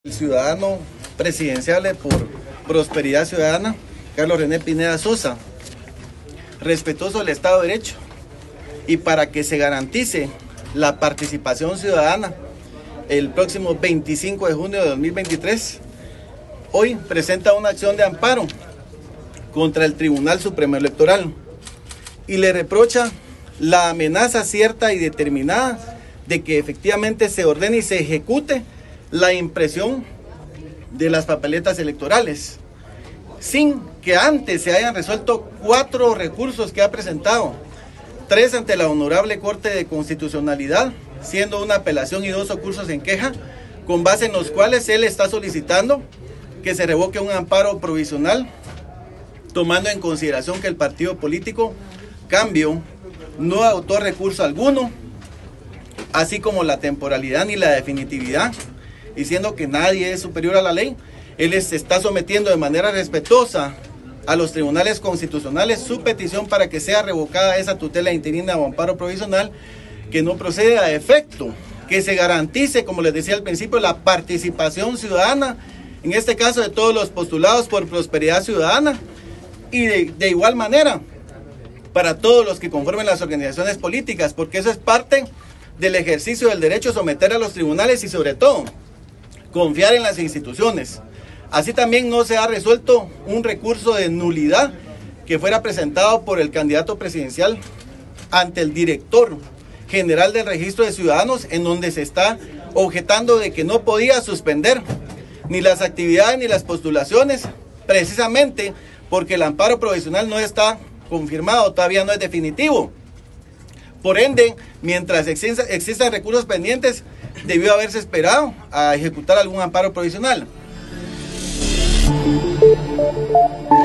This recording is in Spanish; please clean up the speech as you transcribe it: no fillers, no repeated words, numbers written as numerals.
El ciudadano presidenciable por Prosperidad Ciudadana, Carlos René Pineda Sosa, respetuoso del Estado de Derecho y para que se garantice la participación ciudadana el próximo 25 de junio de 2023, hoy presenta una acción de amparo contra el Tribunal Supremo Electoral y le reprocha la amenaza cierta y determinada de que efectivamente se ordene y se ejecute la impresión de las papeletas electorales, sin que antes se hayan resuelto 4 recursos que ha presentado, 3 ante la Honorable Corte de Constitucionalidad, siendo una apelación y 2 recursos en queja, con base en los cuales él está solicitando que se revoque un amparo provisional, tomando en consideración que el partido político Cambio no adoptó recurso alguno, así como la temporalidad ni la definitividad, diciendo que nadie es superior a la ley. Él se está sometiendo de manera respetuosa a los tribunales constitucionales su petición para que sea revocada esa tutela interina o amparo provisional, que no procede a efecto, que se garantice, como les decía al principio, la participación ciudadana, en este caso de todos los postulados por Prosperidad Ciudadana, y de igual manera para todos los que conformen las organizaciones políticas, porque eso es parte del ejercicio del derecho a someter a los tribunales y sobre todo confiar en las instituciones. Así también no se ha resuelto un recurso de nulidad que fuera presentado por el candidato presidencial ante el director general del Registro de Ciudadanos, en donde se está objetando de que no podía suspender ni las actividades ni las postulaciones, precisamente porque el amparo provisional no está confirmado, todavía no es definitivo. Por ende, mientras existan recursos pendientes, debió haberse esperado a ejecutar algún amparo provisional.